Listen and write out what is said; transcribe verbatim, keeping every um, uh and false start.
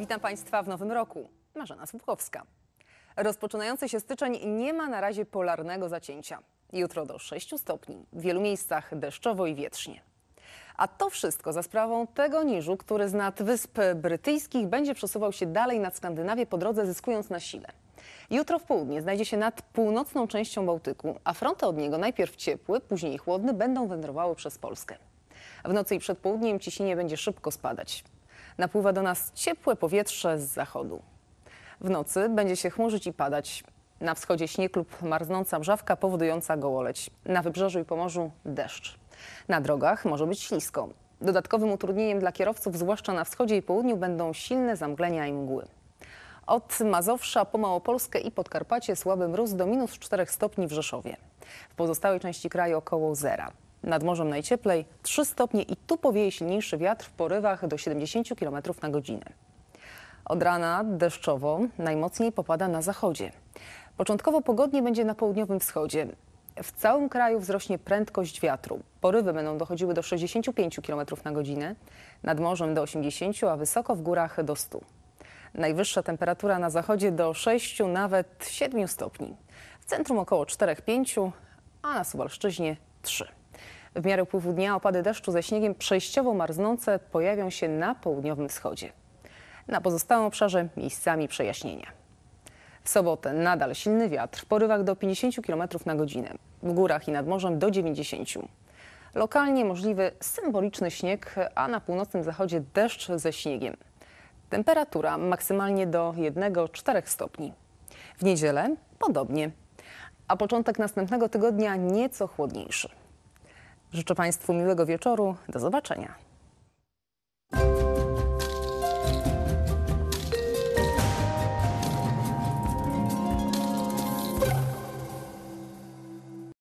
Witam Państwa w nowym roku. Marzena Słupkowska. Rozpoczynający się styczeń nie ma na razie polarnego zacięcia. Jutro do sześciu stopni, w wielu miejscach deszczowo i wietrznie. A to wszystko za sprawą tego niżu, który z nad Wysp Brytyjskich będzie przesuwał się dalej nad Skandynawię, po drodze zyskując na sile. Jutro w południe znajdzie się nad północną częścią Bałtyku, a fronty od niego, najpierw ciepły, później chłodny, będą wędrowały przez Polskę. W nocy i przed południem ciśnienie będzie szybko spadać. Napływa do nas ciepłe powietrze z zachodu. W nocy będzie się chmurzyć i padać. Na wschodzie śnieg lub marznąca mrzawka powodująca gołoleć. Na wybrzeżu i Pomorzu deszcz. Na drogach może być ślisko. Dodatkowym utrudnieniem dla kierowców, zwłaszcza na wschodzie i południu, będą silne zamglenia i mgły. Od Mazowsza po Małopolskę i Podkarpacie słaby mróz do minus czterech stopni w Rzeszowie. W pozostałej części kraju około zera. Nad morzem najcieplej trzy stopnie i tu powieje silniejszy wiatr w porywach do siedemdziesięciu kilometrów na godzinę. Od rana deszczowo, najmocniej popada na zachodzie. Początkowo pogodnie będzie na południowym wschodzie. W całym kraju wzrośnie prędkość wiatru. Porywy będą dochodziły do sześćdziesięciu pięciu kilometrów na godzinę, nad morzem do osiemdziesięciu, a wysoko w górach do stu. Najwyższa temperatura na zachodzie do sześciu, nawet siedmiu stopni. W centrum około czterech pięciu, a na Suwalszczyźnie trzy. W miarę upływu dnia opady deszczu ze śniegiem przejściowo marznące pojawią się na południowym wschodzie. Na pozostałym obszarze miejscami przejaśnienia. W sobotę nadal silny wiatr w porywach do pięćdziesięciu kilometrów na godzinę. W górach i nad morzem do dziewięćdziesięciu. Lokalnie możliwy symboliczny śnieg, a na północnym zachodzie deszcz ze śniegiem. Temperatura maksymalnie do jednego do czterech stopni. W niedzielę podobnie, a początek następnego tygodnia nieco chłodniejszy. Życzę Państwu miłego wieczoru. Do zobaczenia.